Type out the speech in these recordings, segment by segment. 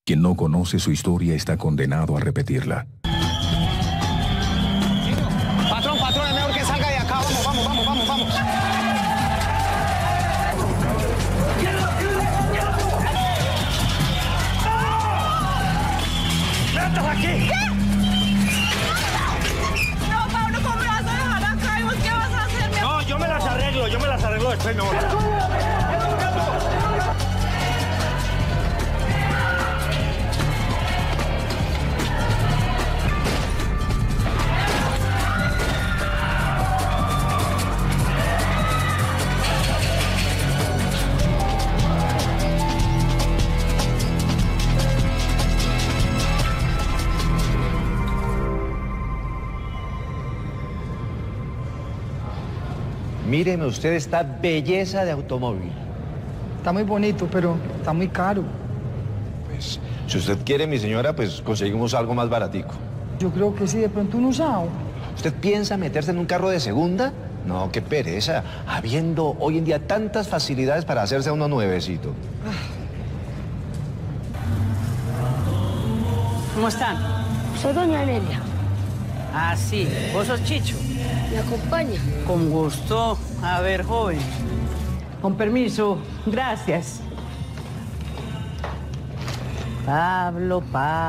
Quien no conoce su historia está condenado a repetirla. Patrón, es mejor que salga de acá. Vamos. ¡Estás aquí! ¿Qué? No, Pablo, ¿cómo me vas a dejar acá? ¿Y vos qué vas a hacer? No, yo me las arreglo después, mi amor. Míreme usted esta belleza de automóvil. Está muy bonito, pero está muy caro. Pues, si usted quiere, mi señora, pues conseguimos algo más baratico. Yo creo que sí, de pronto un usado. ¿Usted piensa meterse en un carro de segunda? No, qué pereza. Habiendo hoy en día tantas facilidades para hacerse uno nuevecito. ¿Cómo están? Soy doña Nelia. Ah, sí. ¿Vos sos Chicho? ¿Me acompaña? Con gusto. A ver, joven. Con permiso. Gracias. Pablo.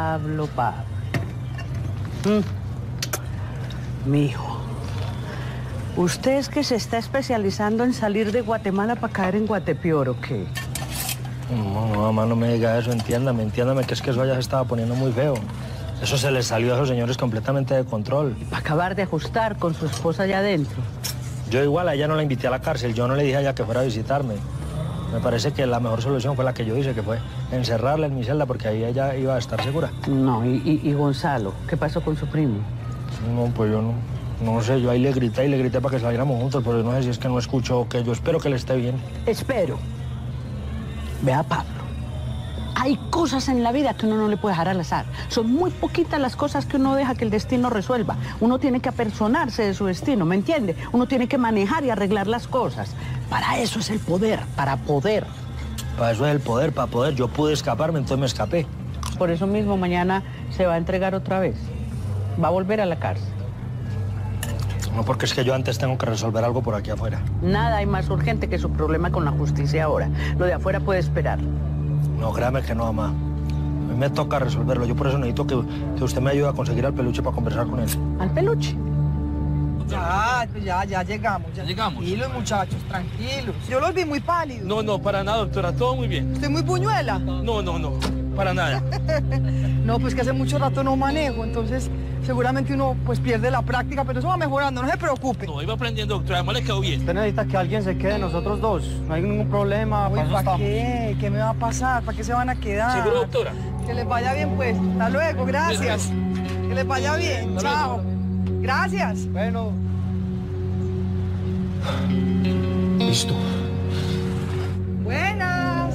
Mijo, ¿usted es que se está especializando en salir de Guatemala para caer en Guatepeor o qué? No, mamá, no me diga eso. Entiéndame, que es que eso allá se estaba poniendo muy feo. Eso se les salió a esos señores completamente de control. Para acabar de ajustar con su esposa allá adentro. Yo igual a ella no la invité a la cárcel, yo no le dije a ella que fuera a visitarme. Me parece que la mejor solución fue la que yo hice, que fue encerrarla en mi celda, porque ahí ella iba a estar segura. No, y Gonzalo, ¿qué pasó con su primo? No, pues yo no sé, yo ahí le grité para que saliéramos juntos, pero no sé si es que no escucho o que yo espero que le esté bien. Espero. Vea, Pablo. Hay cosas en la vida que uno no le puede dejar al azar. Son muy poquitas las cosas que uno deja que el destino resuelva. Uno tiene que apersonarse de su destino, ¿me entiende? Uno tiene que manejar y arreglar las cosas. Para eso es el poder, para poder. Para eso es el poder, para poder. Yo pude escaparme, entonces me escapé. Por eso mismo mañana se va a entregar otra vez. Va a volver a la cárcel. No, porque es que yo antes tengo que resolver algo por aquí afuera. Nada hay más urgente que su problema con la justicia ahora. Lo de afuera puede esperar. No, créame que no, mamá. A mí me toca resolverlo. Yo por eso necesito que usted me ayude a conseguir al peluche para conversar con él. ¿Al peluche? Ya llegamos. Tranquilos, muchachos, tranquilos. Yo los vi muy pálidos. No, para nada, doctora, todo muy bien. ¿Estoy muy buñuela? No, para nada. No, pues que hace mucho rato no manejo, entonces seguramente uno pues pierde la práctica, pero eso va mejorando, no se preocupe. No, iba aprendiendo, doctora, además le quedó bien. Usted necesita que alguien se quede, nosotros dos. No hay ningún problema. Uy, ¿para qué? ¿Qué me va a pasar? ¿Para qué se van a quedar? ¿Seguro, doctora? Que les vaya bien, pues. Hasta luego, gracias. Que les vaya bien. Chao. Gracias. Bueno. Listo. Buenas.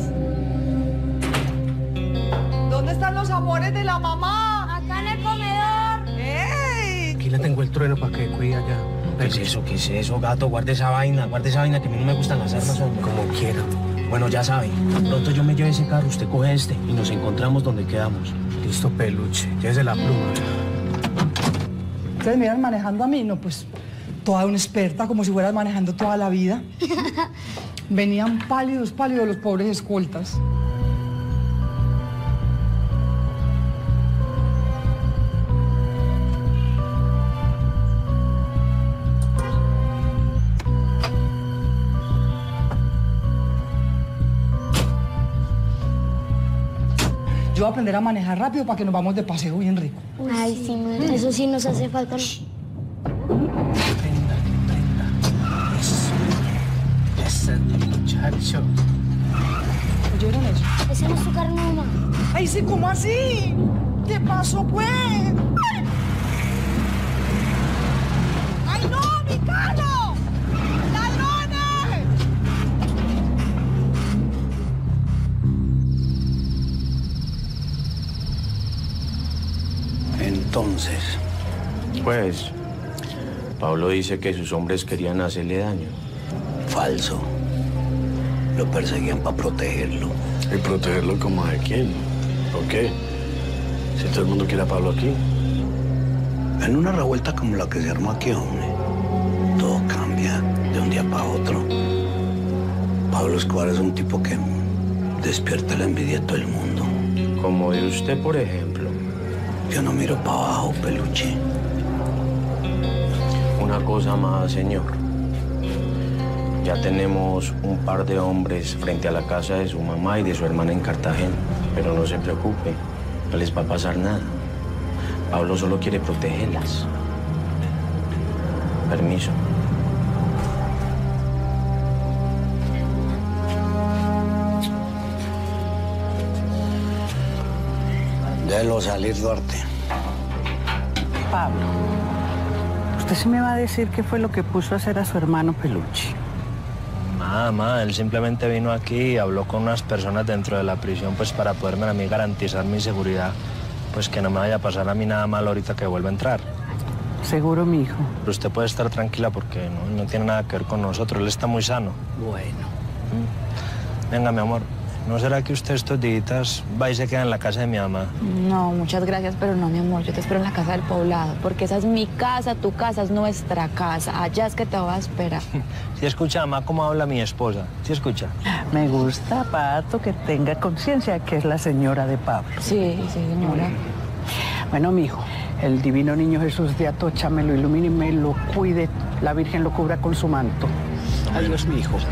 ¿Dónde están los amores de la mamá? Acá en el comedor. ¡Ey! Aquí le tengo el trueno para que cuide allá. ¿Qué es eso, gato? Guarde esa vaina, que a mí no me gustan las armas, hombre. Como quiera. Bueno, ya sabe, pronto yo me lleve ese carro, usted coge este y nos encontramos donde quedamos. Listo, peluche, llévese la pluma. Ustedes me iban manejando a mí, no, pues toda una experta, como si fueras manejando toda la vida. Venían pálidos los pobres escoltas. Yo voy a aprender a manejar rápido para que nos vamos de paseo bien rico. Ay, sí, madre. Eso sí nos hace falta. Prenda. Ese muchacho. ¿Oyeron eso? Ese no es su carro, mamá. Ay, sí, ¿cómo así? ¿Qué pasó, pues? ¡Ay, no, mi carro! ¡Ladrones! Entonces, Pues, Pablo dice que sus hombres querían hacerle daño. falso. Lo perseguían para protegerlo. ¿Y protegerlo como de quién? ¿Por qué? Si todo el mundo quiere a Pablo aquí. En una revuelta como la que se armó aquí, hombre, todo cambia de un día para otro. Pablo Escobar es un tipo que despierta la envidia de todo el mundo. Como de usted, por ejemplo. Yo no miro para abajo, peluche. Una cosa más, señor. Ya tenemos un par de hombres frente a la casa de su mamá y de su hermana en Cartagena. Pero no se preocupe, no les va a pasar nada. Pablo solo quiere protegerlas. Permiso. Déjelo salir, Duarte. Pablo, usted sí me va a decir qué fue lo que puso a hacer a su hermano Peluche. Nada, él simplemente vino aquí y habló con unas personas dentro de la prisión pues para poderme a mí garantizar mi seguridad, pues que no me vaya a pasar a mí nada mal ahorita que vuelva a entrar. Seguro, mi hijo. Pero usted puede estar tranquila porque no tiene nada que ver con nosotros, él está muy sano. Bueno. Venga, mi amor, ¿no será que usted estos días va y se queda en la casa de mi mamá? No, muchas gracias, pero no, mi amor. Yo te espero en la casa del poblado, porque esa es mi casa, tu casa es nuestra casa. Allá es que te voy a esperar. ¿Sí escucha, mamá, cómo habla mi esposa? ¿Sí escucha? Me gusta, Pato, que tenga conciencia que es la señora de Pablo. Sí, señora. Bueno, mijo, el divino niño Jesús de Atocha me lo ilumine y me lo cuide. La Virgen lo cubra con su manto. Adiós, mi hijo.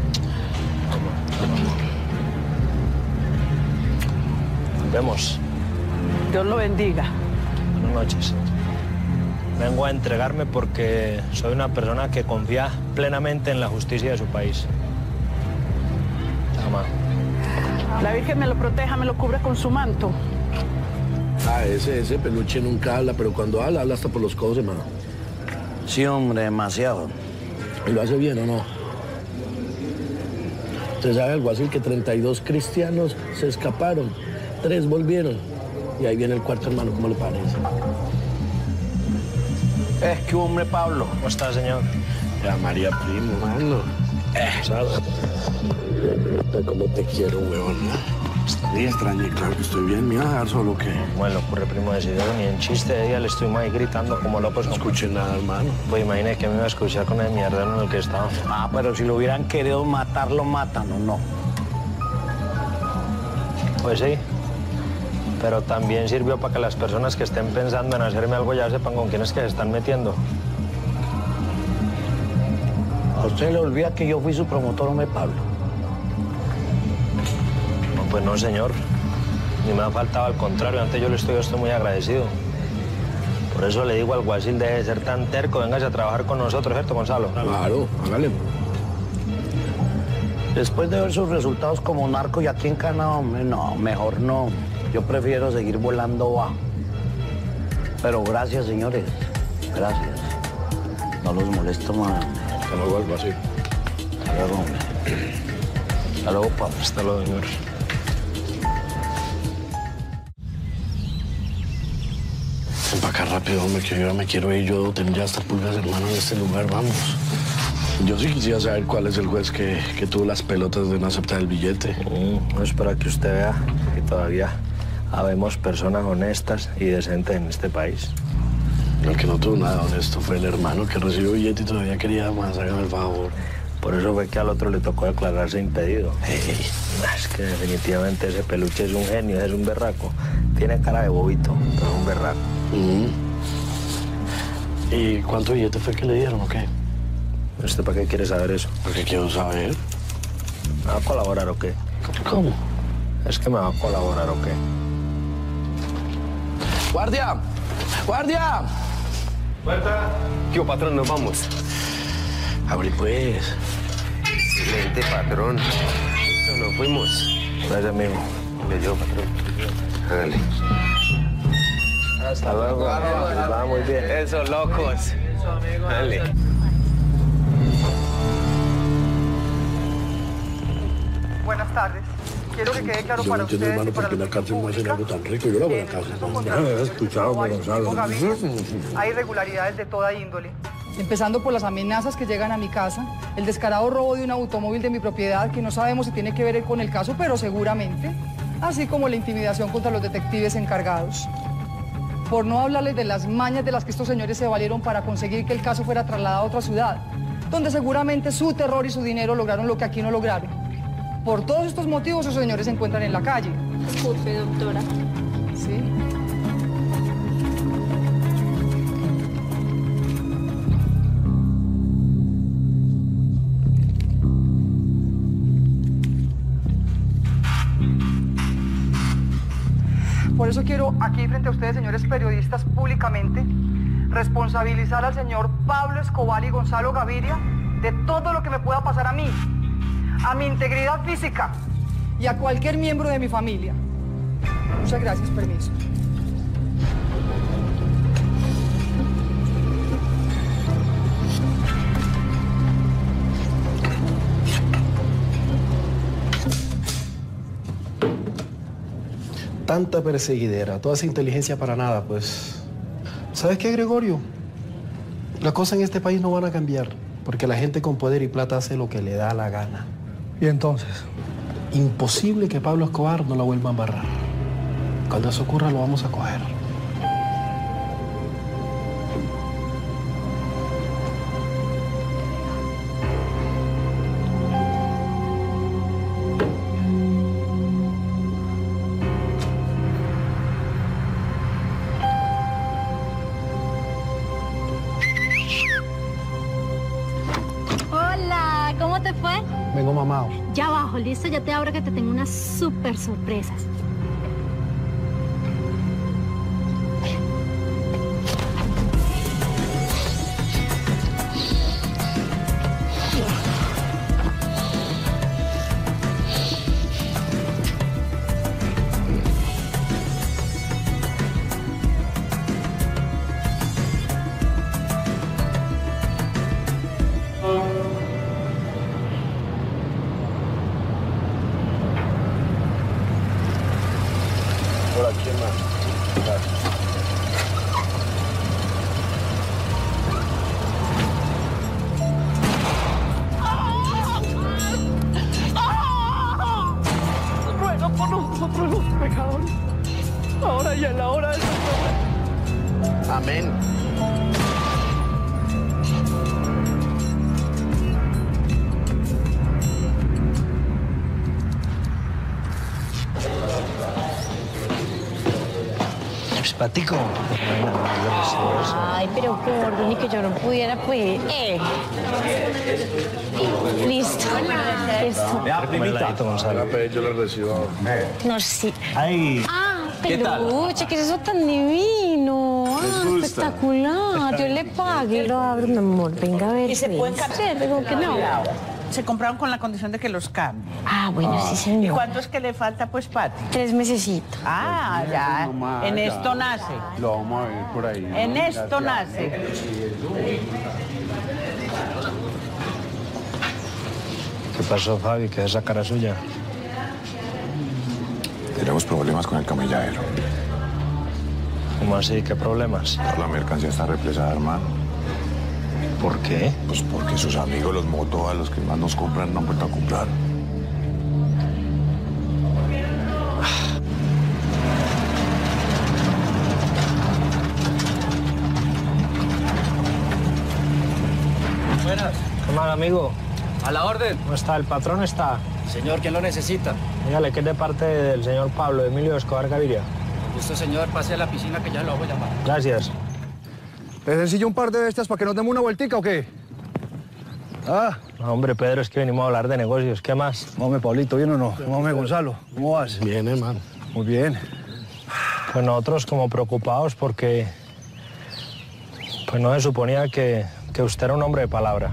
Nos vemos. Dios lo bendiga. Buenas noches. Vengo a entregarme porque soy una persona que confía plenamente en la justicia de su país. Mamá. La Virgen me lo proteja, me lo cubra con su manto. Ah, ese Peluche nunca habla, pero cuando habla hasta por los codos, hermano. Sí, hombre, demasiado. ¿Y lo hace bien o no? Usted sabe algo así que 32 cristianos se escaparon, 3 volvieron. Y ahí viene el cuarto hermano, ¿cómo le parece? Es que hombre, Pablo. ¿Cómo está, señor? Ya, María Primo, mano. ¿Cómo te quiero, huevón? Está bien extraño, claro que estoy bien. ¿Me iba a dejar solo qué? Bueno, ocurre, primo, decidido ni en chiste de ella le estoy ahí gritando como loco. No escuché nada, hermano. Pues imagínate que me iba a escuchar con el mierdero en el que estaba. Ah, pero si lo hubieran querido matar, lo matan, ¿o no? Pues sí. Pero también sirvió para que las personas que estén pensando en hacerme algo ya sepan con quién es que se están metiendo. A usted le olvida que yo fui su promotor, hombre, Pablo. No, pues no, señor. Ni me ha faltado, al contrario. Antes yo estoy muy agradecido. Por eso le digo al alguacil, deje de ser tan terco, véngase a trabajar con nosotros, ¿cierto, Gonzalo? Claro, hágale. Después de ver sus resultados como narco y aquí en Cana, hombre, no, mejor no. Yo prefiero seguir volando bajo. Pero gracias, señores. Gracias. No los molesto más. Hasta luego, algo así. Hasta luego, hombre. Hasta luego, Pablo. Hasta luego, señor. Ven para acá rápido, hombre, que yo ya me quiero ir. Yo tengo ya hasta pulgas, hermano, en este lugar. Vamos. Yo sí quisiera saber cuál es el juez que tuvo las pelotas de no aceptar el billete. No es para que usted vea que todavía habemos personas honestas y decentes en este país. El que no tuvo nada honesto fue el hermano que recibió billete y todavía quería más. Hágame el favor. Por eso fue que al otro le tocó declararse impedido. Es que definitivamente ese Peluche es un genio, es un berraco. Tiene cara de bobito, pero es un berraco. ¿Y cuánto billete fue que le dieron o qué? ¿Usted para qué quiere saber eso? Porque quiero saber. ¿Me va a colaborar o qué? ¿Cómo? Es que me va a colaborar o qué. ¡Guardia! ¡Guardia! ¡Puerta! ¿Qué, patrón? Nos vamos. Abrí, pues. Excelente, patrón. Listo, nos fuimos. Gracias, amigo. Me dio, patrón. Hágale. Hasta luego. Va muy bien. Eso, locos. Eso, amigo. Dale. Buenas tardes. Quiero que quede claro para ustedes hermano, y para porque en la cárcel no hacen algo tan rico. Yo la voy a casa. Ya me has escuchado, Gonzalo. hay irregularidades de toda índole. Empezando por las amenazas que llegan a mi casa, el descarado robo de un automóvil de mi propiedad, que no sabemos si tiene que ver con el caso, pero seguramente. así como la intimidación contra los detectives encargados. Por no hablarles de las mañas de las que estos señores se valieron para conseguir que el caso fuera trasladado a otra ciudad, donde seguramente su terror y su dinero lograron lo que aquí no lograron. Por todos estos motivos, esos señores se encuentran en la calle. Disculpe, doctora. ¿Sí? Por eso quiero aquí frente a ustedes, señores periodistas, públicamente responsabilizar al señor Pablo Escobar y Gonzalo Gaviria de todo lo que me pueda pasar a mí, a mi integridad física y a cualquier miembro de mi familia. Muchas gracias, permiso. Tanta perseguidera, toda esa inteligencia para nada, pues. ¿Sabes qué, Gregorio? Las cosas en este país no van a cambiar, porque la gente con poder y plata hace lo que le da la gana. ¿Y entonces? Imposible que Pablo Escobar no la vuelva a embarrar. Cuando eso ocurra, lo vamos a coger. Hola, ¿cómo te fue? Vengo mamado. Ya abajo, listo, ya te abro que te tengo unas súper sorpresas. Por aquí, hermano. Ruego por nosotros los pecadores, ahora y en la hora de nuestra muerte. Amén. Patico. Ay, pero gordo, ni que yo no pudiera, pues. Listo. Listo. Yo lo recibo. No, sí. Ay. Ah, ¿Qué tal? peluche, ¿qué es eso tan divino? Ah, gusta? espectacular. Yo le pague. Lo abro, mi amor. Venga a ver. ¿Y se pueden cambiar? Digo que no. Se compraron con la condición de que los cambie. Ah, bueno, sí, señor. ¿Y cuánto es que le falta, pues, Pati? 3 mesecitos. Ah, ya. En esto nace. Lo vamos a ver por ahí. En esto nace. ¿Qué pasó, Fabi? ¿Qué es esa cara suya? Tenemos problemas con el camilladero. ¿Cómo así? ¿Qué problemas? La mercancía está represada, hermano. ¿Por qué? Pues porque sus amigos, los motos, a los que más nos compran, no han vuelto a comprar. Buenas. ¿Qué más, amigo? A la orden. ¿Cómo está? ¿El patrón está? Señor, ¿quién lo necesita? Dígale que es de parte del señor Pablo Emilio Escobar Gaviria. Gusto, señor, pase a la piscina que ya lo voy a llamar. Gracias. ¿Les ensillo un par de estas para que nos demos una vueltica o qué? No, hombre, Pedro, es que venimos a hablar de negocios. ¿Qué más? Hombre, Pablito, ¿bien o no? Hombre, Gonzalo, ¿cómo vas? Bien, hermano. Muy bien. Pues nosotros como preocupados porque pues no se suponía que usted era un hombre de palabra.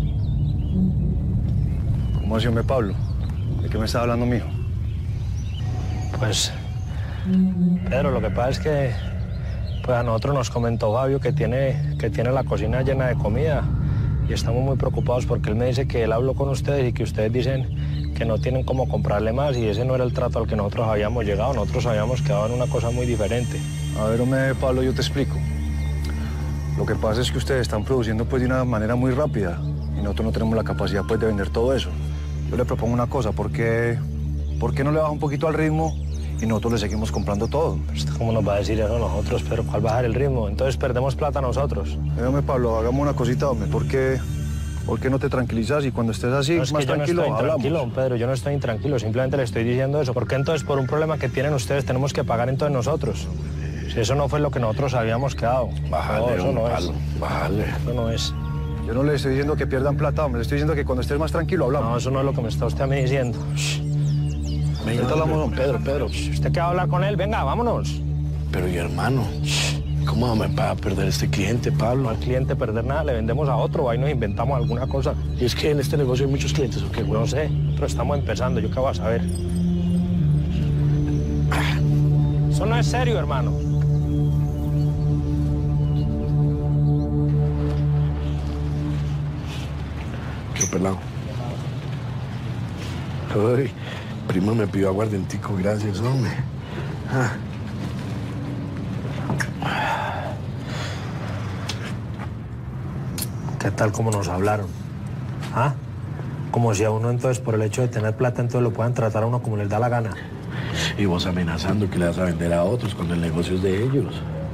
¿Cómo así, hombre, Pablo? ¿De qué me está hablando, mijo? Pues, Pedro, lo que pasa es que pues a nosotros nos comentó Fabio que tiene la cocina llena de comida y estamos muy preocupados porque él me dice que él habló con ustedes y que ustedes dicen que no tienen cómo comprarle más y ese no era el trato al que nosotros habíamos llegado. Nosotros habíamos quedado en una cosa muy diferente. A ver, hombre, Pablo, yo te explico. Lo que pasa es que ustedes están produciendo pues de una manera muy rápida y nosotros no tenemos la capacidad pues de vender todo eso. Yo le propongo una cosa, ¿por qué no le baja un poquito al ritmo y nosotros le seguimos comprando todo. ¿Cómo nos va a decir eso a nosotros, Pedro? ¿Cuál bajar el ritmo? Entonces perdemos plata nosotros. Hombre, Pablo, hagamos una cosita, hombre. ¿Por qué no te tranquilizas y cuando estés así, No, es más que yo tranquilo, no estoy hablamos? intranquilo, Pedro, yo no estoy intranquilo, simplemente le estoy diciendo eso. ¿Por qué entonces por un problema que tienen ustedes tenemos que pagar entonces nosotros? Si eso no fue lo que nosotros habíamos quedado. Bájale, no, eso no Pablo, es. bájale. Eso no es. Yo no le estoy diciendo que pierdan plata, hombre. Le estoy diciendo que cuando estés más tranquilo, hablamos. No, eso no es lo que me está usted a mí diciendo. Venga, ahorita hablamos, don Pedro. ¿Usted qué va a hablar con él? Venga, vámonos. Pero, y hermano, ¿cómo me va a perder este cliente, Pablo? No al cliente perder nada, le vendemos a otro, ahí nos inventamos alguna cosa. ¿Y es que en este negocio hay muchos clientes o qué, güey? No sé, nosotros estamos empezando, yo qué voy a saber. Eso no es serio, hermano. Qué pelado. Ay, prima me pidió aguardientico, gracias, hombre. ¿Qué tal como nos hablaron? ¿Ah? Como si a uno entonces por el hecho de tener plata entonces lo puedan tratar a uno como les da la gana. Y vos amenazando que le vas a vender a otros cuando el negocio es de ellos.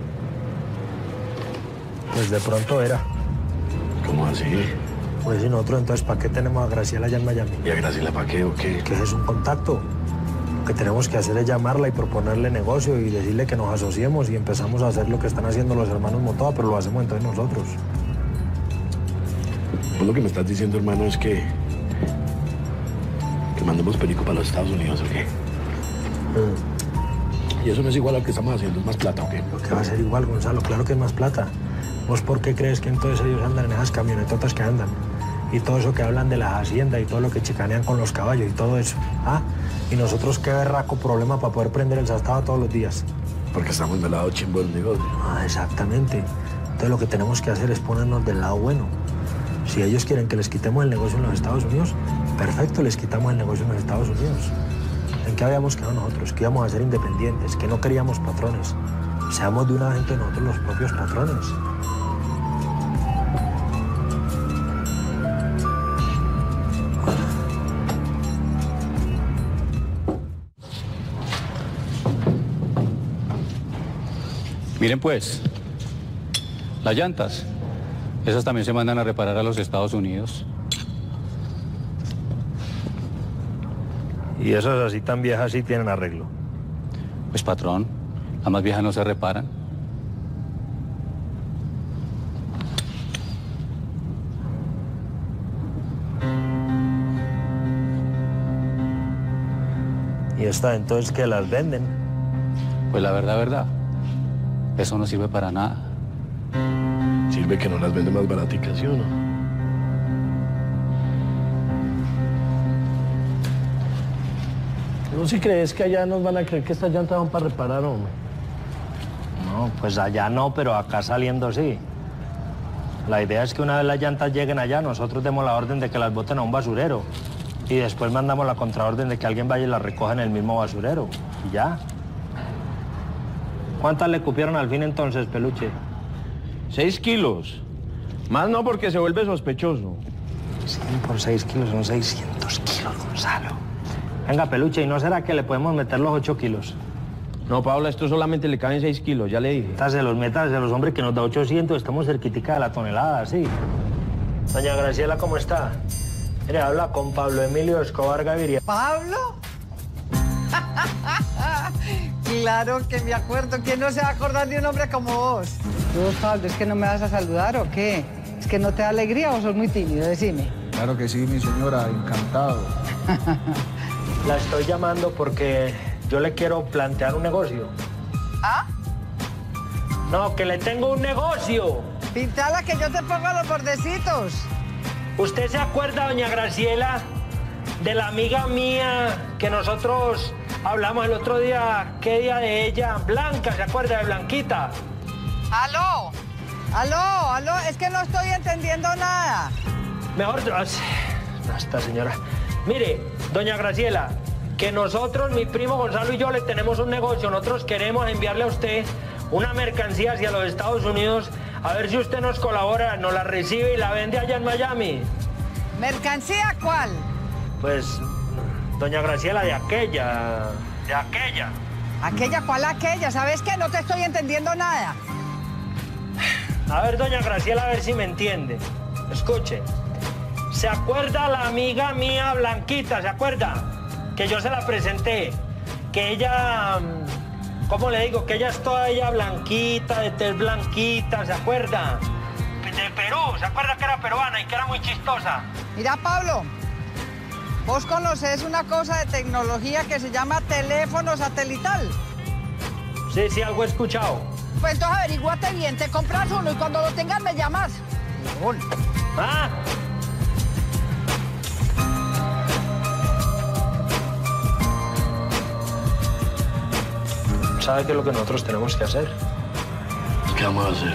Pues de pronto era. ¿Cómo así? Pues si nosotros entonces, ¿para qué tenemos a Graciela allá en Miami? ¿Y a Graciela para qué o qué? Que es un contacto. Lo que tenemos que hacer es llamarla y proponerle negocio y decirle que nos asociemos y empezamos a hacer lo que están haciendo los hermanos Motoa, pero lo hacemos entonces nosotros. Vos lo que me estás diciendo, hermano, es que mandemos perico para los Estados Unidos, ¿o qué? Y eso no es igual a lo que estamos haciendo, es más plata, ¿o qué? Lo que va a ser igual, Gonzalo, claro que es más plata. ¿Vos por qué crees que entonces ellos andan en esas camionetotas que andan? Y todo eso que hablan de las haciendas y todo lo que chicanean con los caballos y todo eso. ¿Ah? Y nosotros qué berraco problema para poder prender el sastado todos los días. Porque estamos del lado chimbo del negocio. Ah, exactamente. Entonces lo que tenemos que hacer es ponernos del lado bueno. Si ellos quieren que les quitemos el negocio en los Estados Unidos, perfecto, les quitamos el negocio en los Estados Unidos. ¿En qué habíamos quedado nosotros? Que íbamos a ser independientes, que no queríamos patrones. Seamos de una vez entre nosotros los propios patrones. Miren pues, las llantas, esas también se mandan a reparar a los Estados Unidos. ¿Y esas así tan viejas sí tienen arreglo? Pues patrón, las más viejas no se reparan. ¿Y esta entonces que las venden? Pues la verdad, eso no sirve para nada. Sirve que no las vende más baraticas, ¿sí o no? ¿No si crees que allá nos van a creer que estas llantas van para reparar, hombre? No, pues allá no, pero acá saliendo sí. La idea es que una vez las llantas lleguen allá, nosotros demos la orden de que las boten a un basurero. Y después mandamos la contraorden de que alguien vaya y las recoja en el mismo basurero. Y ya. ¿Cuántas le cupieron al fin entonces, Peluche? 6 kilos. Más no porque se vuelve sospechoso. Sí, por 6 kilos son 600 kilos, Gonzalo. Venga, Peluche, ¿y no será que le podemos meter los 8 kilos? No, Paula, esto solamente le caben 6 kilos, ya le dije. Se los metas de los hombres que nos da 800, estamos cerquitica de la tonelada, sí. Doña Graciela, ¿cómo está? Mire, habla con Pablo Emilio Escobar Gaviria. ¿Pablo? Claro que me acuerdo. ¿Quién no se va a acordar de un hombre como vos? Tú, Pablo, ¿es que no me vas a saludar o qué? ¿Es que no te da alegría o sos muy tímido? Decime. Claro que sí, mi señora, encantado. La estoy llamando porque yo le quiero plantear un negocio. ¿Ah? No, que le tengo un negocio. Pintala que yo te pongo los bordecitos. ¿Usted se acuerda, doña Graciela, de la amiga mía que nosotros hablamos el otro día? ¿Qué día de ella? Blanca, ¿se acuerda de Blanquita? ¡Aló! ¡Aló! Es que no estoy entendiendo nada. Mejor... Esta señora... Mire, doña Graciela, que nosotros, mi primo Gonzalo y yo, le tenemos un negocio. Nosotros queremos enviarle a usted una mercancía hacia los Estados Unidos. A ver si usted nos colabora, nos la recibe y la vende allá en Miami. ¿Mercancía cuál? Pues, doña Graciela, de aquella. ¿Aquella cuál aquella? ¿Sabes qué? No te estoy entendiendo nada. A ver, doña Graciela, a ver si me entiende. Escuche. ¿Se acuerda la amiga mía Blanquita? ¿Se acuerda? Que yo se la presenté. Que ella... ¿Cómo le digo? Que ella es toda ella blanquita, de tez blanquita, ¿se acuerda? De Perú, ¿se acuerda que era peruana y que era muy chistosa? Mira, Pablo, vos conocés una cosa de tecnología que se llama teléfono satelital. Sí, sí, algo he escuchado. Pues entonces averíguate bien, te compras uno y cuando lo tengas me llamas. ¿Ah? ¿Sabe qué es lo que nosotros tenemos que hacer? ¿Qué vamos a hacer?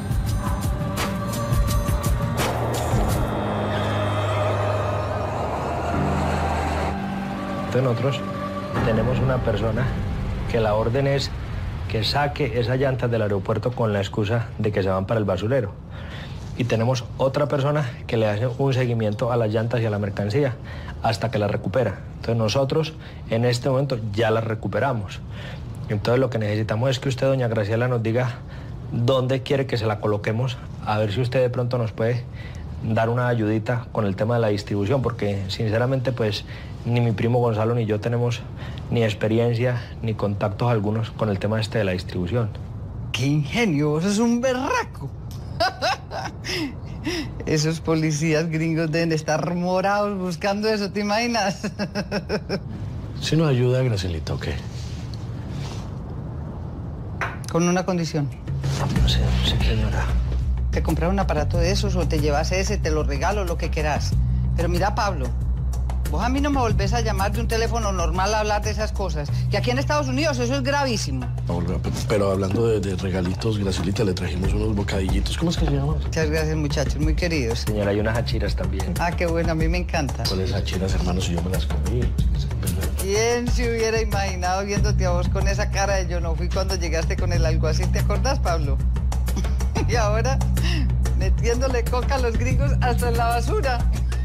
Entonces nosotros tenemos una persona que la orden es que saque esas llantas del aeropuerto con la excusa de que se van para el basurero. Y tenemos otra persona que le hace un seguimiento a las llantas y a la mercancía hasta que las recupera. Entonces nosotros en este momento ya las recuperamos. Entonces lo que necesitamos es que usted, doña Graciela, nos diga dónde quiere que se la coloquemos, a ver si usted de pronto nos puede dar una ayudita con el tema de la distribución, porque sinceramente pues ni mi primo Gonzalo ni yo tenemos ni experiencia ni contactos algunos con el tema este de la distribución. ¡Qué ingenio! ¡Eso es un berraco! Esos policías gringos deben estar morados buscando eso, ¿te imaginas? ¿Si nos ayuda, Gracielita, o qué? Con una condición. Sí, señora. Te compras un aparato de esos o te llevas ese, te lo regalo, lo que quieras. Pero mira, Pablo, vos a mí no me volvés a llamar de un teléfono normal a hablar de esas cosas. Que aquí en Estados Unidos eso es gravísimo. Pero hablando de regalitos, Gracielita, le trajimos unos bocadillitos. ¿Cómo es que se llaman? Muchas gracias, muchachos, muy queridos. Señora, hay unas hachiras también. Ah, qué bueno, a mí me encanta. ¿Cuáles hachiras, hermanos? Si yo me las comí. ¿Quién se hubiera imaginado viéndote a vos con esa cara de yo no fui cuando llegaste con el alguacil? ¿Te acordás, Pablo? Y ahora metiéndole coca a los gringos hasta en la basura.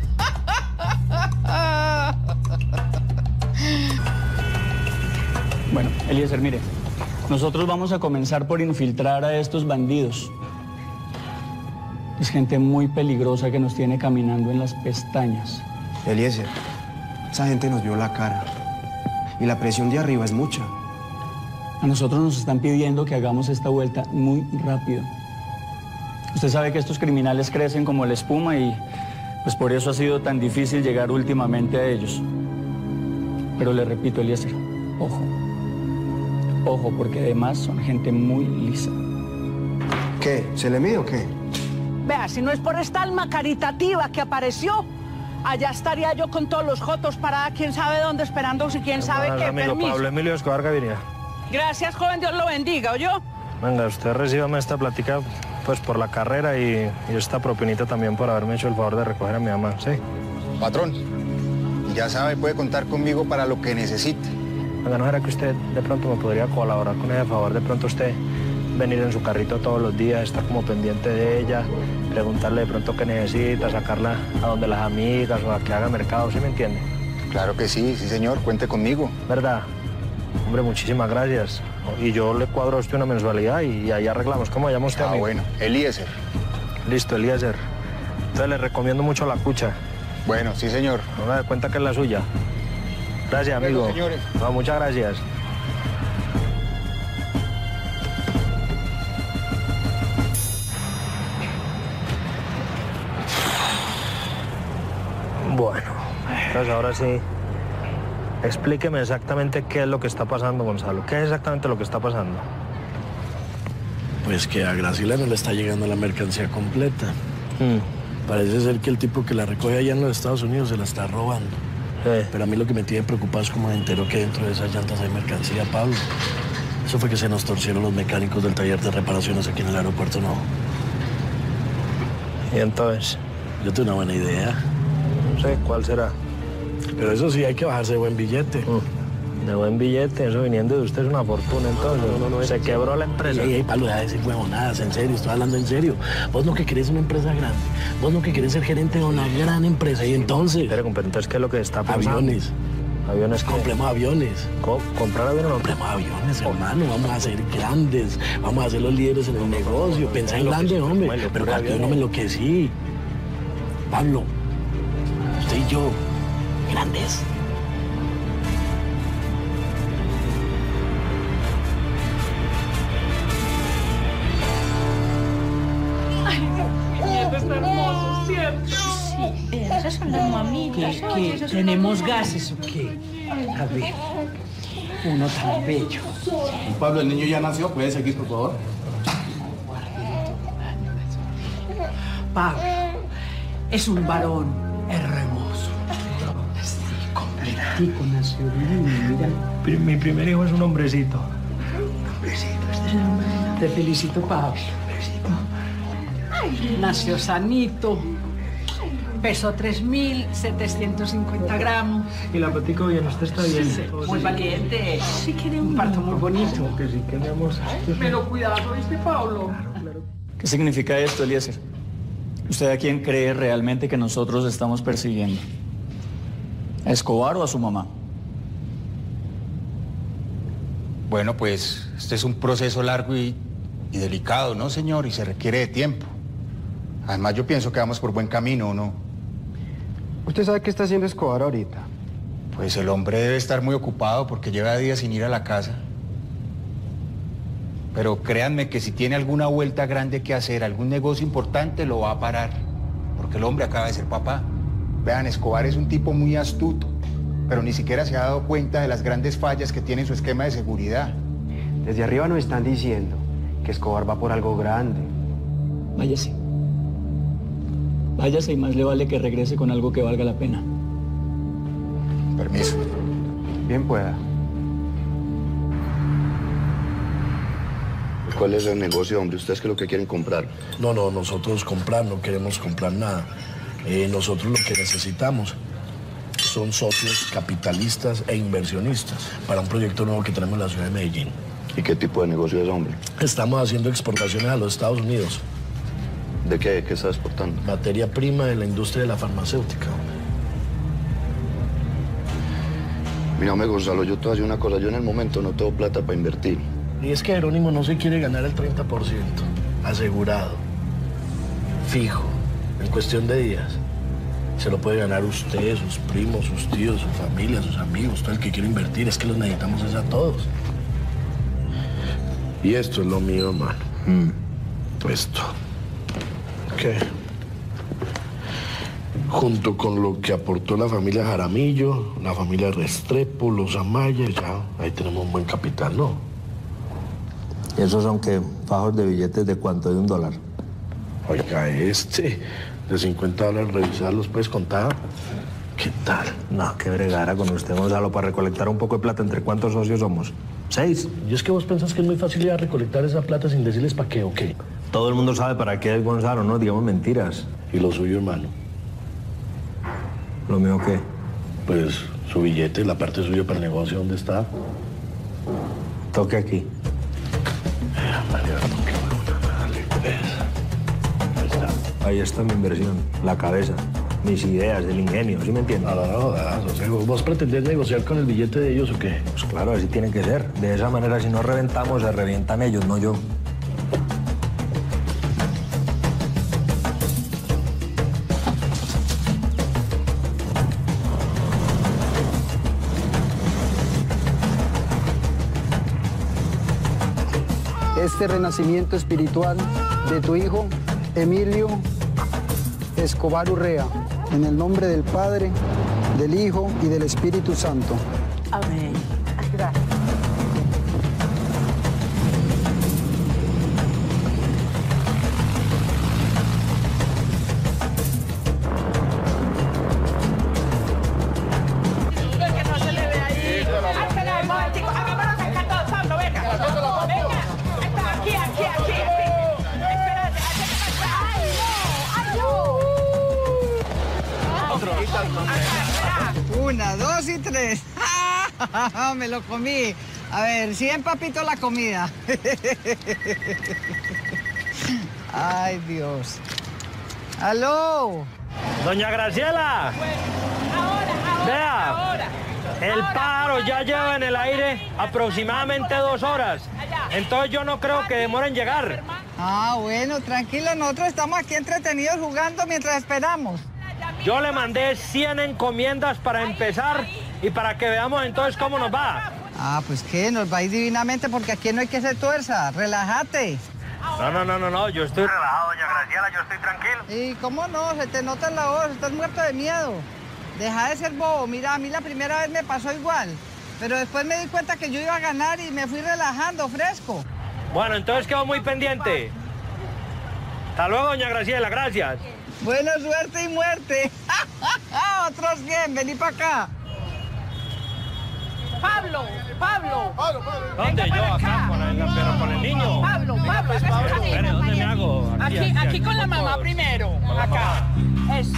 Bueno, Eliezer, mire, nosotros vamos a comenzar por infiltrar a estos bandidos. Es gente muy peligrosa que nos tiene caminando en las pestañas. Eliezer, esa gente nos vio la cara. Y la presión de arriba es mucha. A nosotros nos están pidiendo que hagamos esta vuelta muy rápido. Usted sabe que estos criminales crecen como la espuma y pues por eso ha sido tan difícil llegar últimamente a ellos. Pero le repito, Eliezer, ojo. Ojo, porque además son gente muy lisa. ¿Qué? ¿Se le mide o qué? Vea, si no es por esta alma caritativa que apareció, allá estaría yo con todos los jotos parada, quién sabe dónde, esperando si quién sabe qué amigo permiso. Pablo Emilio Escobar Gaviria. Gracias, joven, Dios lo bendiga, ¿oyó? Venga, usted recíbame esta plática pues por la carrera y esta propinita también por haberme hecho el favor de recoger a mi mamá, ¿sí? Patrón, ya sabe, puede contar conmigo para lo que necesite. Venga, ¿no será que usted de pronto me podría colaborar con ese favor? De pronto usted venir en su carrito todos los días, estar como pendiente de ella, preguntarle de pronto qué necesita, sacarla a donde las amigas o a que haga mercado, ¿sí me entiende? Claro que sí, sí señor, cuente conmigo. ¿Verdad? Hombre, muchísimas gracias. Y yo le cuadro a usted una mensualidad y ahí arreglamos. ¿Cómo llama usted, amigo? Bueno, Eliezer. Listo, Eliezer. Entonces le recomiendo mucho la cucha. Bueno, sí señor. No me dé cuenta que es la suya. Gracias, amigo. Bueno, señores. No, muchas gracias. Bueno, entonces ahora sí, explíqueme exactamente qué es lo que está pasando, Gonzalo. ¿Qué es exactamente lo que está pasando? Pues que a Graciela no le está llegando la mercancía completa. Parece ser que el tipo que la recoge allá en los Estados Unidos se la está robando. Pero a mí lo que me tiene preocupado es como me entero que dentro de esas llantas hay mercancía, Pablo. Eso fue que se nos torcieron los mecánicos del taller de reparaciones aquí en el aeropuerto, ¿no? ¿Y entonces? Yo tengo una buena idea. No sé, ¿cuál será? Pero eso sí, hay que bajarse de buen billete. De buen billete, eso viniendo de usted es una fortuna, entonces. No, se quebró la empresa. Ey, Pablo, deja de decir huevonadas, en serio, estoy hablando en serio. Vos no que querés una empresa grande, vos no que querés ser gerente de una gran empresa, y entonces... Pero entonces, ¿qué es lo que está pasando? Aviones. ¿Aviones qué? Compremos aviones. ¿Comprar aviones? Compremos aviones, hermano. Vamos a ser grandes. Vamos a ser los líderes en el negocio. Pensá en grande, hombre. Pero yo no me enloquecí. Pablo, usted y yo, grandes. Ay, mi nieto está hermoso, ¿cierto? Sí, esas son las mamitas. ¿Qué? ¿Tenemos gases o qué? A ver, uno tan bello. Pablo, el niño ya nació, ¿puede seguir, por favor? Pablo, es un varón hermoso. Sí, completico, nació bien, mira. Mi primer hijo es un hombrecito. Hombrecito, este es el hombre. Te felicito, Pablo. Ay, nació sanito. Pesó 3.750 gramos. Y la patico bien, usted está bien. Sí, muy valiente. Sí, queremos. Un parto muy bonito. Que sí queremos. Pero cuidado, ¿viste, Pablo? ¿Qué significa esto, Eliezer? ¿Usted a quién cree realmente que nosotros estamos persiguiendo? ¿A Escobar o a su mamá? Bueno, pues este es un proceso largo y delicado, ¿no, señor? Y se requiere de tiempo. Además, yo pienso que vamos por buen camino, ¿no? ¿Usted sabe qué está haciendo Escobar ahorita? Pues el hombre debe estar muy ocupado porque lleva días sin ir a la casa. Pero créanme que si tiene alguna vuelta grande que hacer, algún negocio importante, lo va a parar. Porque el hombre acaba de ser papá. Vean, Escobar es un tipo muy astuto, pero ni siquiera se ha dado cuenta de las grandes fallas que tiene en su esquema de seguridad. Desde arriba nos están diciendo que Escobar va por algo grande. Váyase. Váyase y más le vale que regrese con algo que valga la pena. Permiso. Bien pueda. ¿Cuál es el negocio, hombre? ¿Ustedes qué es lo que quieren comprar? No, nosotros comprar, no queremos comprar nada. Nosotros lo que necesitamos son socios capitalistas e inversionistas para un proyecto nuevo que tenemos en la ciudad de Medellín. ¿Y qué tipo de negocio es, hombre? Estamos haciendo exportaciones a los Estados Unidos. ¿De qué? ¿Qué está exportando? Materia prima de la industria de la farmacéutica. Mira, hombre, Gonzalo, yo te voy a decir una cosa. Yo en el momento no tengo plata para invertir. Y es que Jerónimo no se quiere ganar el 30%. Asegurado. Fijo. En cuestión de días. Se lo puede ganar usted, sus primos, sus tíos, su familia, sus amigos, todo el que quiera invertir. Es que los necesitamos es a todos. Y esto es lo mío, hermano. Esto. ¿Qué? Junto con lo que aportó la familia Jaramillo, la familia Restrepo, los Amaya, ya ahí tenemos un buen capital, ¿no? ¿Y esos son qué? ¿Fajos de billetes de cuánto? ¿De $1? Oiga, de $50, revisarlos, ¿puedes contar? ¿Qué tal? No, qué bregara con usted, Gonzalo, para recolectar un poco de plata. ¿Entre cuántos socios somos? 6. ¿Y es que vos pensás que es muy fácil ir a recolectar esa plata sin decirles para qué o qué? Todo el mundo sabe para qué es, Gonzalo, no digamos mentiras. ¿Y lo suyo, hermano? ¿Lo mío qué? Pues su billete, la parte suya para el negocio, ¿dónde está? Toque aquí. Ahí está mi inversión, la cabeza, mis ideas, el ingenio, ¿sí me entiendes? No, ¿vos pretendés negociar con el billete de ellos o qué? Pues claro, así tiene que ser. De esa manera, si no reventamos, se revientan ellos, no yo. Este renacimiento espiritual de tu hijo, Emilio Escobar Urrea, en el nombre del Padre, del Hijo y del Espíritu Santo. Amén. Gracias. Una, dos y tres. Me lo comí. A ver, 100 papitos la comida. Ay, Dios. ¡Aló! Doña Graciela. Ahora. Vea. El pájaro ya lleva en el aire aproximadamente 2 horas. Entonces yo no creo que demore en llegar. Ah, bueno, tranquilo, nosotros estamos aquí entretenidos jugando mientras esperamos. Yo le mandé 100 encomiendas para empezar y para que veamos entonces cómo nos va. Ah, pues qué, nos va a ir divinamente porque aquí no hay que ser tuerza. Relájate. No, yo estoy relajado, doña Graciela, yo estoy tranquilo. ¿Y cómo no? Se te nota en la voz, estás muerto de miedo. Deja de ser bobo, mira, a mí la primera vez me pasó igual. Pero después me di cuenta que yo iba a ganar y me fui relajando, fresco. Bueno, entonces quedo muy pendiente. Hasta luego, doña Graciela, gracias. Buena suerte y muerte. Otros 100, vení para acá. Pablo. ¿Dónde? Yo acá con el niño. Pablo, Espere, ¿dónde me hago? Aquí con la mamá primero. Acá. Eso.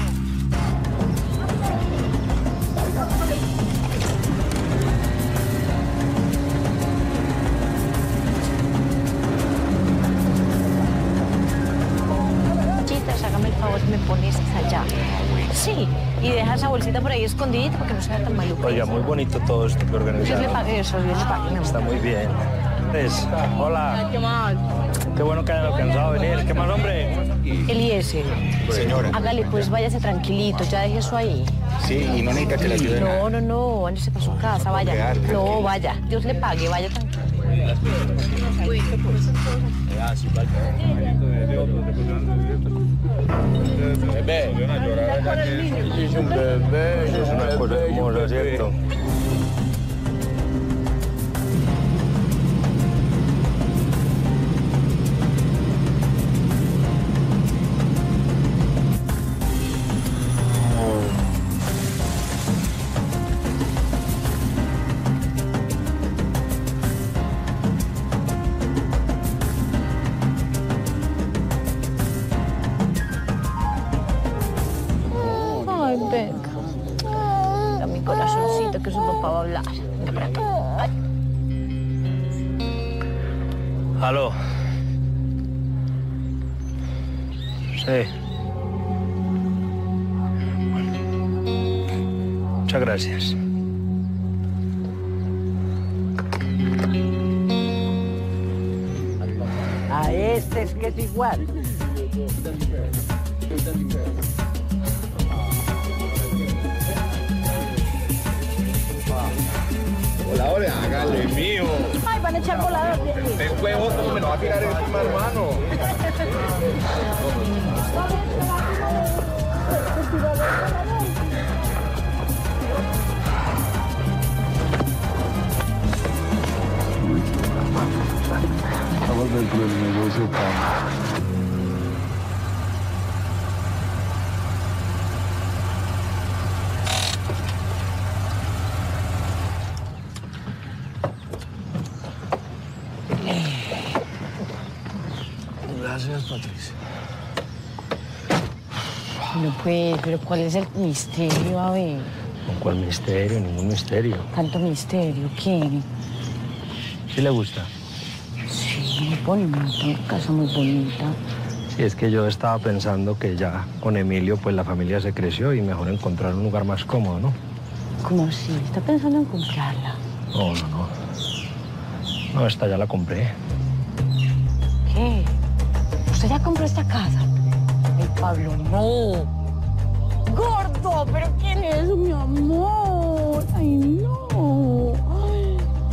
Chitas, hágame el favor, me pones allá. Sí, y deja esa bolsita por ahí escondidita para que no sea tan maluco. Oiga, muy bonito todo esto que organizaron. Dios le pague eso, Dios le pague. Está muy bien. Hola. ¿Qué más? Qué bueno que hayan alcanzado a venir. ¿Qué más, hombre? Eliezer. Señora. Hágale, pues váyase tranquilito, ya deje eso ahí. Sí, y no necesita que le ayude nada. No, váyase para su casa, vaya. No, vaya, Dios le pague, vaya tranquilo. Bebé, yo no llorar, es un bebé, Es una cosa hermosa, ¿cierto? Ay, venga. A mi corazoncito que su papá va a hablar. Venga para acá. Ay. Aló. Sí. Muchas gracias. A este es que es igual. Voladores, hágale, mío. Ay, van a echar volador. El huevo, ¿cómo me lo va a tirar encima, hermano? Estamos dentro del negocio, Pablo. Gracias, Patricia. No pues, pero ¿cuál es el misterio? A ver, ¿Cuál misterio? Ningún misterio. tanto misterio, ¿qué? ¿Sí le gusta? Sí, muy bonita, una casa muy bonita. Sí, es que yo estaba pensando que ya con Emilio pues la familia se creció y mejor encontrar un lugar más cómodo, ¿no? ¿Cómo así? ¿Está pensando en comprarla? No. No, esta ya la compré. ¿Qué? ¿Usted ya compró esta casa? Ay, Pablo, no. Gordo, ¿pero quién es, mi amor? Ay, no. Ay.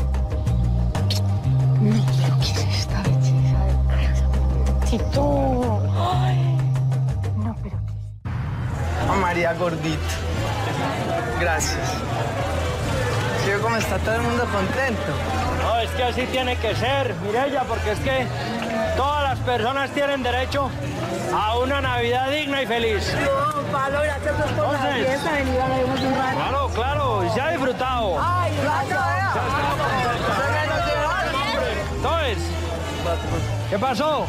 No, pero ¿qué es esta belleza de casa? Tito. Ay. No, pero A María Gordito. Gracias. ¿Sí ve cómo está todo el mundo contento? No, es que así tiene que ser, Mireya, porque es que todas las personas tienen derecho a una Navidad digna y feliz. No, Pablo, gracias por la fiesta. Vení, a vernos un rato. Claro, y se ha disfrutado. Ay, gracias. Entonces, ¿qué pasó?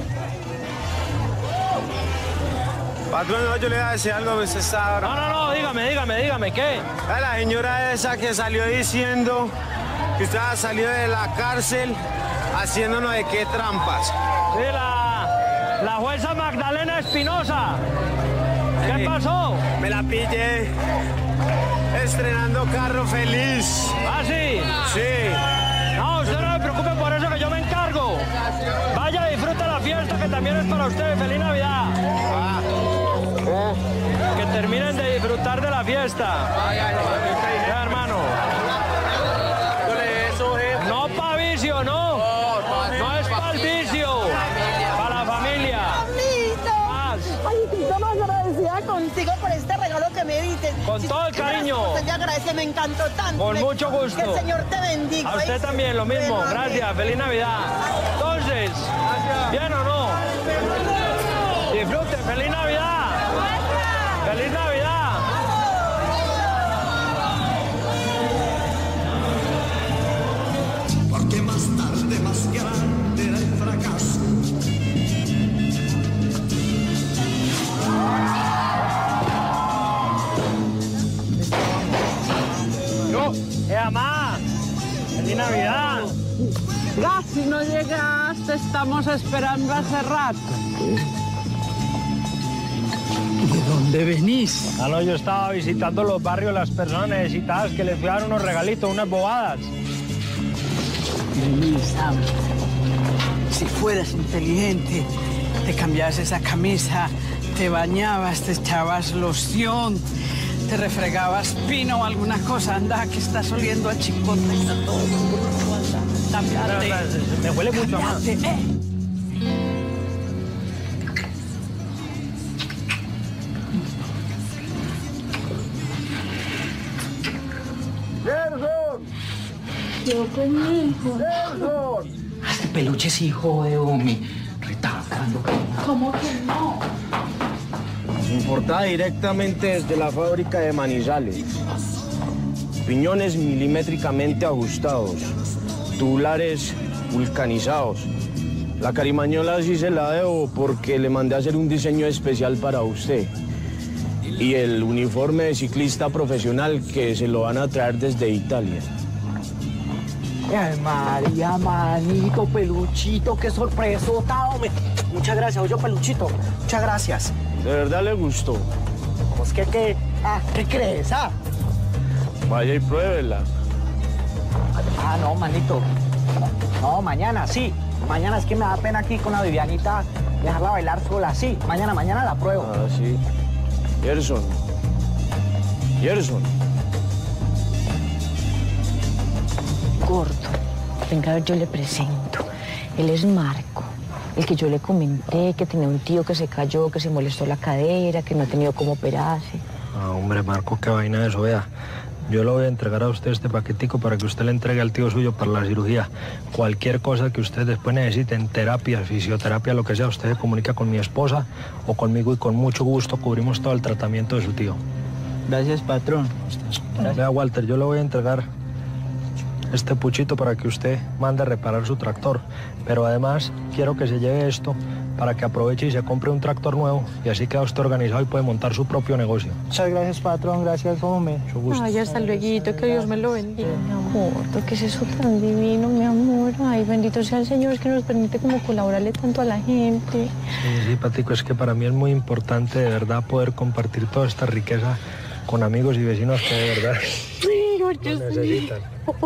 Patrón, no, yo le iba a decir algo, usted está... No, dígame, ¿qué? La señora esa que salió diciendo que usted ha salido de la cárcel haciéndonos de qué trampas. Sí, la jueza Magdalena Espinosa. ¿Qué pasó? Me la pillé. estrenando carro feliz. ¿Ah, sí? Sí. No, usted no se preocupe por eso, que yo me encargo. Vaya, disfruta la fiesta, que también es para ustedes. ¡Feliz Navidad! Que terminen de disfrutar de la fiesta. Ya, hermano. No para vicio, no. No es para el vicio. Para la familia. Ay, estoy más agradecida contigo por este regalo que me diste. Con todo el cariño. Te agradece, me encantó tanto. Con mucho gusto. Que el Señor te bendiga. A usted también, lo mismo. Gracias. Feliz Navidad. Entonces, ¿bien o no? Disfruten. Feliz Navidad. Feliz Navidad. Porque más tarde, más grande era el fracaso. Mamá. Feliz Navidad. Casi no llegaste, estamos esperando hace rato. ¿De dónde venís? Ah, no, yo estaba visitando los barrios, las personas necesitadas que les fui a dar unos regalitos, unas bobadas. Vení, Sam. Si fueras inteligente, te cambiabas esa camisa, te bañabas, te echabas loción, te refregabas pino o alguna cosa. Anda, que estás oliendo a chicote. Está todo bruto, anda. Cámbiate. Me huele mucho más. ¡Gerson! Yo con mi hijo. ¡Gerson! Este peluche es hijo de Omi. Retacando. ¿Cómo que no? Importada directamente desde la fábrica de Manizales. Piñones milimétricamente ajustados. Tubulares vulcanizados. La carimañola sí se la debo porque le mandé a hacer un diseño especial para usted. Y el uniforme de ciclista profesional que se lo van a traer desde Italia. Ay, María, manito, peluchito, qué sorpresota, hombre. Muchas gracias, oye, peluchito. Muchas gracias. ¿De verdad le gustó? Pues que, ¿qué crees, ah? Vaya y pruébela. Ah, no, manito. No, mañana, sí. Mañana es que me da pena aquí con la Vivianita dejarla bailar sola. Sí, mañana la pruebo. Ah, sí. Gerson. Gordo, venga a ver, yo le presento. Él es Marco, el que yo le comenté que tenía un tío que se cayó, que se molestó la cadera, que no ha tenido cómo operarse. Ah, hombre, Marco, qué vaina eso, vea. Yo le voy a entregar a usted este paquetico para que usted le entregue al tío suyo para la cirugía. Cualquier cosa que usted después necesite, en terapia, fisioterapia, lo que sea, usted se comunica con mi esposa o conmigo y con mucho gusto cubrimos todo el tratamiento de su tío. Gracias, patrón. Gracias. Vea, Walter, yo le voy a entregar este puchito para que usted mande a reparar su tractor. Pero además, quiero que se lleve esto para que aproveche y se compre un tractor nuevo y así queda usted organizado y puede montar su propio negocio. Muchas gracias, patrón. Gracias, hombre. Mucho gusto. Ay, hasta luego, que Dios me lo bendiga. Mi amor, ¿qué es eso tan divino, mi amor? Ay, bendito sea el Señor que nos permite como colaborarle tanto a la gente. Sí, Patico, es que para mí es muy importante de verdad poder compartir toda esta riqueza con amigos y vecinos que de verdad lo necesitan.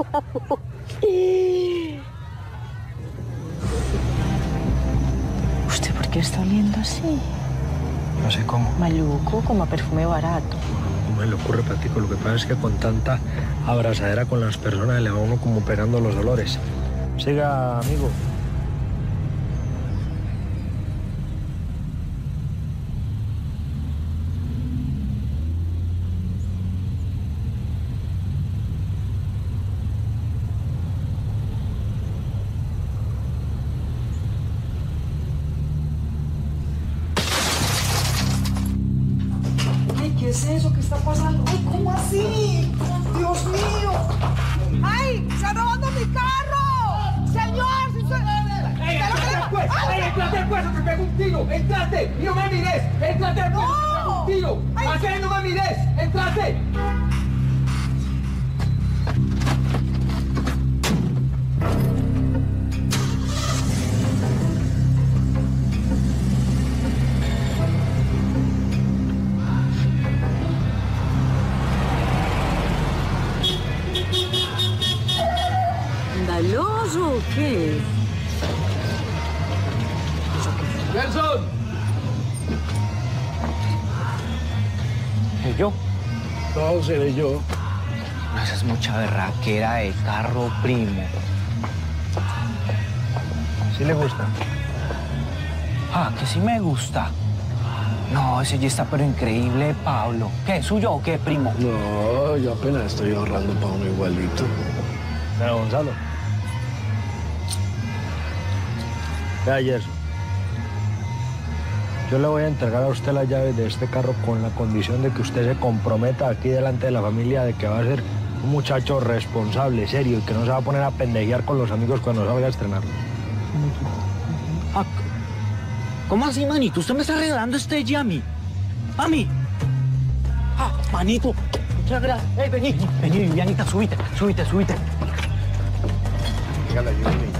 ¿Usted por qué está oliendo así? No sé cómo. Maluco, como a perfume barato. No me le ocurre, Patico. Lo que pasa es que con tanta abrazadera con las personas le va uno como pegando los olores. Siga, amigo. ¿Qué es eso? ¿Qué está pasando? ¡Ay, cómo así! ¡Dios mío! ¡Ay! ¡Están robando mi carro! ¡Señor! ¡Ay, entrate al puesto, te pego un tiro! ¡Entrate! ¡Y no me mires! ¡Entrate al puesto, te pego un tiro! ¡Así no me mires! ¡Entrate! ¡Gerson! ¿Y yo? No, seré yo. No, esa es mucha berraquera de carro, primo. ¿Sí le gusta? Ah, que sí me gusta. No, ese ya está pero increíble, Pablo. ¿Qué, suyo o qué, primo? No, yo apenas estoy ahorrando para uno igualito. Pero Gonzalo. Vea, Gerson. Yo le voy a entregar a usted las llaves de este carro con la condición de que usted se comprometa aquí delante de la familia de que va a ser un muchacho responsable, serio, y que no se va a poner a pendejear con los amigos cuando salga a estrenar. Ah, ¿cómo así, manito? ¿Usted me está regalando este ya a mí? ¿A mí? Ah, manito. Muchas gracias. Hey, vení, Vivianita, súbite. Dígale, ayúdame.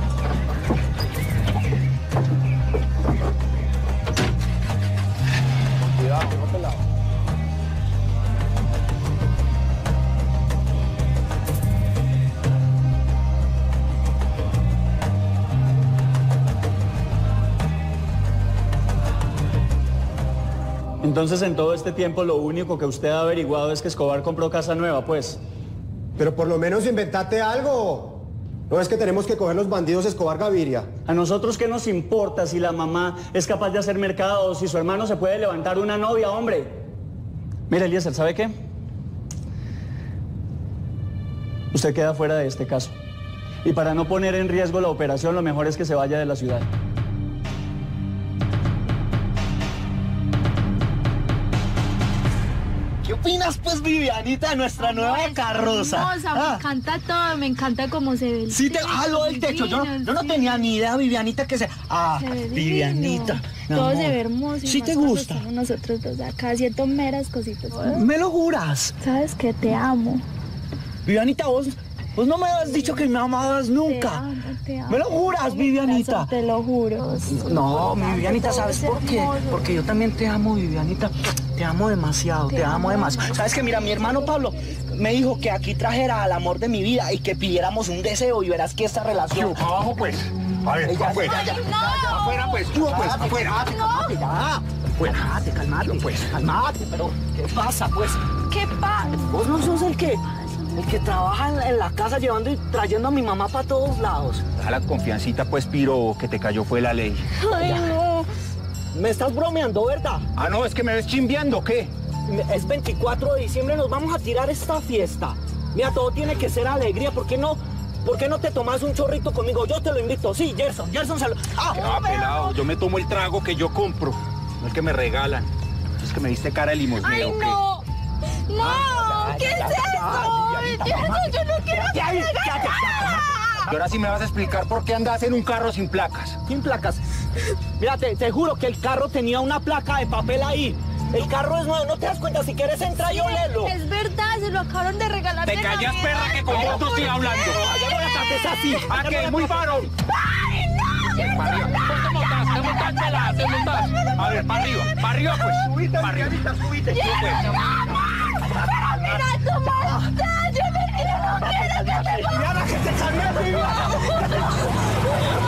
Cuidado, no te la... Entonces, en todo este tiempo, lo único que usted ha averiguado es que Escobar compró casa nueva, pues. Pero por lo menos inventate algo. No es que tenemos que coger los bandidos Escobar Gaviria. ¿A nosotros qué nos importa si la mamá es capaz de hacer mercado o si su hermano se puede levantar una novia, hombre? Mire, Eliezer, ¿sabe qué? Usted queda fuera de este caso. Y para no poner en riesgo la operación, lo mejor es que se vaya de la ciudad. ¿Qué opinas, pues, Vivianita, de nuestra nueva carroza? Hermosa, me encanta todo, me encanta cómo se ve el Sí, techo. lo del techo. Yo no Sí. tenía ni idea, Vivianita, que se... Ah, Se ve Vivianita. divino. mi Todo amor. se ve hermoso. y ¿Sí más te cuando gusta? estamos nosotros dos acá haciendo meras cositas. ¿Me lo juras? Sabes que te amo. Vivianita, vos no me has dicho que me amabas nunca. Te amo. ¿Me lo juras, Vivianita? Te lo juro. No, mi Vivianita, ¿sabes Todo por es qué? hermoso. Porque yo también te amo, Vivianita. Te amo demasiado, te amo demasiado. ¿Sabes qué? Mira, mi hermano Pablo me dijo que aquí trajera al amor de mi vida y que pidiéramos un deseo y verás que esta relación... Abajo, pues. A ver, afuera. Afuera, pues. Tú, pues, afuera. Calmate, pero ¿qué pasa, pues? ¿Qué pasa? ¿Vos no sos el que trabaja en la casa llevando y trayendo a mi mamá para todos lados? Deja la confiancita, pues, Piro, que te cayó fue la ley. Ay, no. Me estás bromeando, ¿verdad? Ah, no, es que me ves chimbeando, ¿qué? Es 24 de diciembre, nos vamos a tirar esta fiesta. Mira, todo tiene que ser alegría. ¿Por qué no te tomas un chorrito conmigo? Yo te lo invito. Sí, Gerson se lo... Ah, pelado, yo me tomo el trago que yo compro, no el que me regalan. Es que me diste cara de limosnero, Ay, ¿qué? no. No, ¿qué es eso? Yo no quiero que me regalen. Y ahora sí me vas a explicar por qué andas en un carro sin placas. Sin placas. Mira, te juro que el carro tenía una placa de papel ahí. El carro es nuevo, ¿no te das cuenta? Si quieres entra y olelo. Es verdad, se lo acabaron de regalar. Te de callas, Navidad. perra, que con vos no estoy hablando. Ya voy a estar así. ¿A qué? Muy varón. ¡Ay, no! Te montás. A ver, para arriba, pues. Subite, para arriba. Subite, tú, pues. Pero mira cómo estás. Yo no quiero que te Viviana, que te sabía, Viviana.